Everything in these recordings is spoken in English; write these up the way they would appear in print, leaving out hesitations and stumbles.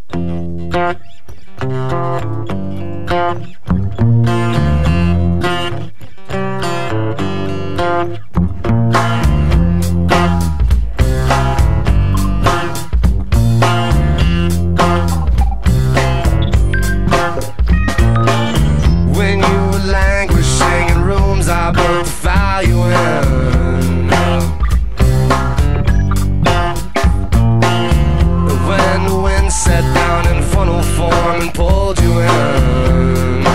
When you were languishing in rooms I built to file you in. When the wind set down in funnel form and pulled you in.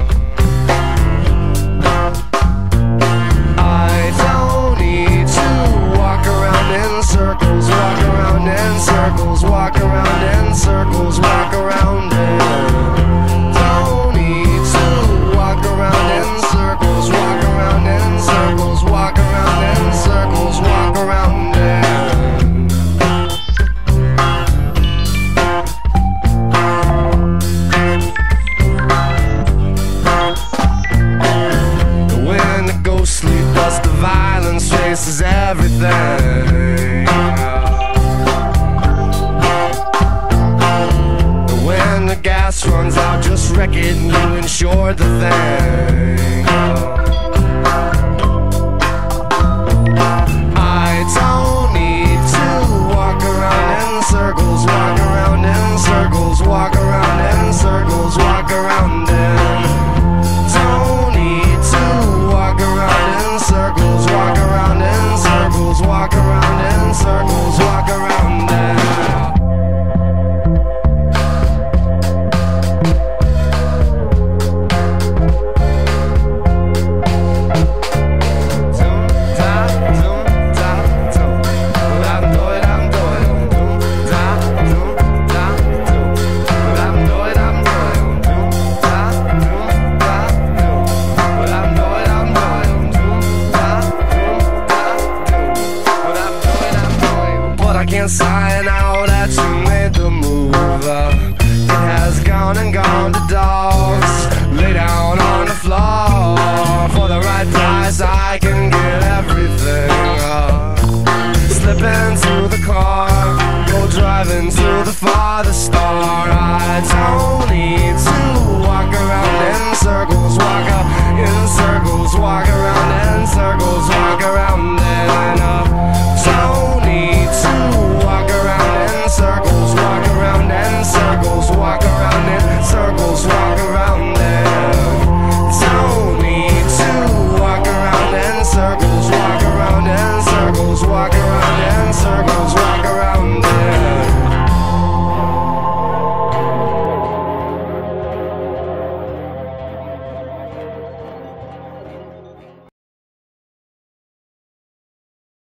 I don't need to walk around in circles, walk around in circles, walk around in circles, walk around in. Don't need to walk around in circles, walk around in circles, walk around in circles, walk around in. When the ghostly dust of violence faces everything. When the gas runs out, just wreck it and you insure the thing. I don't need to walk around in circles, walk around in circles, walk around in circles, walk around in. Don't need to walk around in circles, walk around in circles, walk around in circles, walk around in. I can't sign out that you made the move. It has gone and gone to dogs. Lay down on the floor. For the right price I can get everything. Slip into the car, go driving to the farthest star.